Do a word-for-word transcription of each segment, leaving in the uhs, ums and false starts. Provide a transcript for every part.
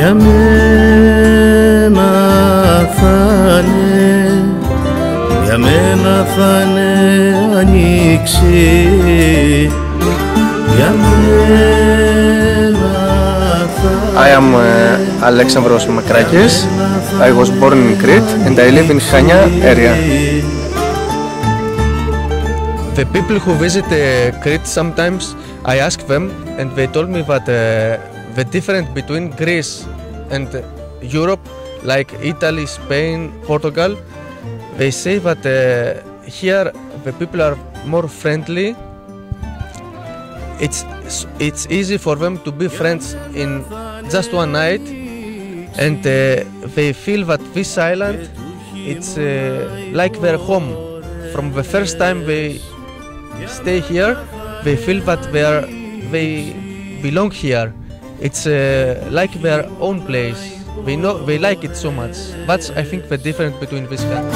Για μένα θα είναι, για μένα θα είναι ανοίξη, για μένα θα. I am uh, Alexandros Makrakis. I was born in Crete and I live in Chania area. The people who visit uh, Crete sometimes I ask them and they told me that uh, the difference between Greece and Europe, like Italy, Spain, Portugal, they say that uh, here the people are more friendly. It's it's easy for them to be friends in just one night, and uh, they feel that this island it's uh, like their home. From the first time they stay here, they feel that they are they belong here. It's uh, like their own place. They know they like it so much. That's I think the difference between these countries.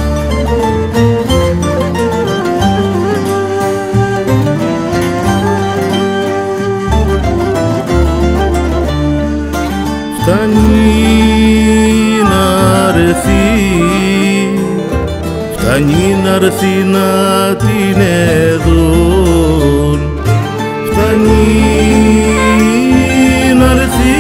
Φτάνει να έρθει, φτάνει να έρθει να την εδούν, φτάνει να έρθει,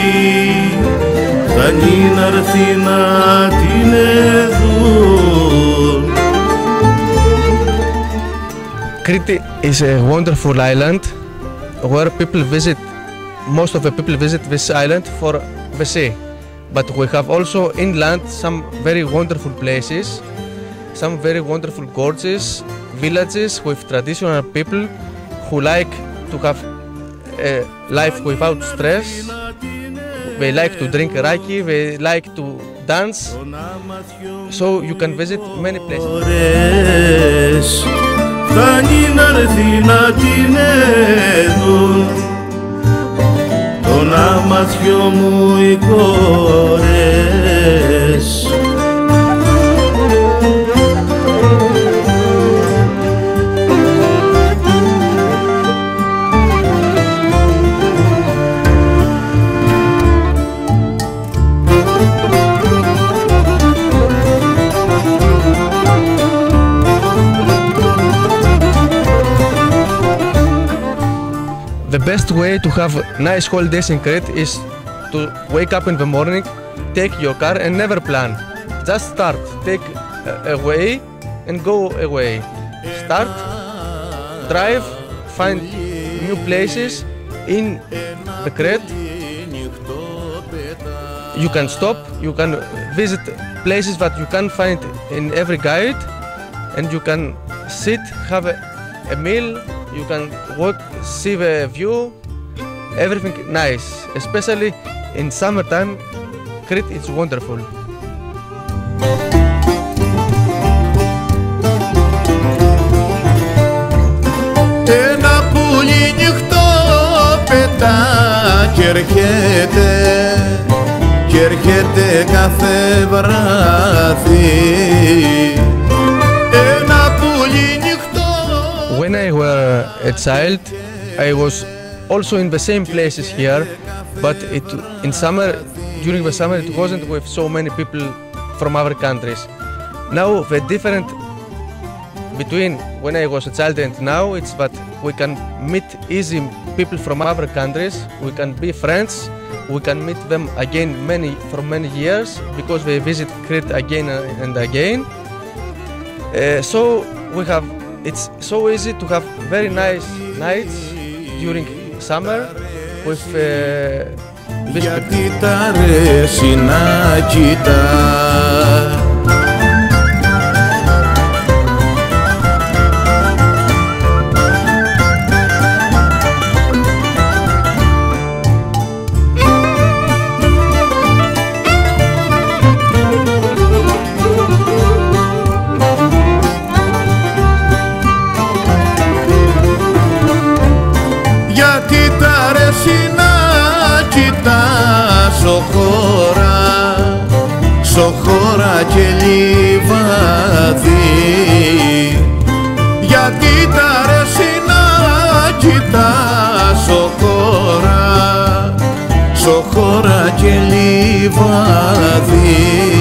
φτάνει να έρθει να την εδούν. Crete is a wonderful island where people visit. Most of the people visit this island for the sea, but we have also inland some very wonderful places, some very wonderful gorges, villages with traditional people who like to have a life without stress. They like to drink raki, they like to dance, so you can visit many places. Φτάνει να έρθει να την εδούν, τον αμαθιό μου οι κόρες. The best way to have nice holidays in Crete is to wake up in the morning, take your car and never plan. Just start, take away and go away. Start, drive, find new places in the Crete. You can stop, you can visit places that you can't find in every guide, and you can sit, have a, a meal. You can walk, see the view, everything nice. Especially in summertime, Crete is wonderful. Ένα πουλί νυχτό πετά κι έρχεται, κι έρχεται κάθε βράδυ. Ένα πουλί νυχτό. When I were a child, I was also in the same places here, but it, in summer, during the summer, it wasn't with so many people from other countries. Now the difference between when I was a child and now, it's that we can meet easy people from other countries, we can be friends, we can meet them again many for many years because they visit Crete again and again. Uh, so we have. It's so easy to have very nice nights during summer with uh, this people. Γιατί τ' αρέσει να κοιτάς. Σοχώρα, σοχώρα και λιβάδι. Γιατί τ' αρέσει να κοιτάς σοχώρα, στο χώρα και λιβάδι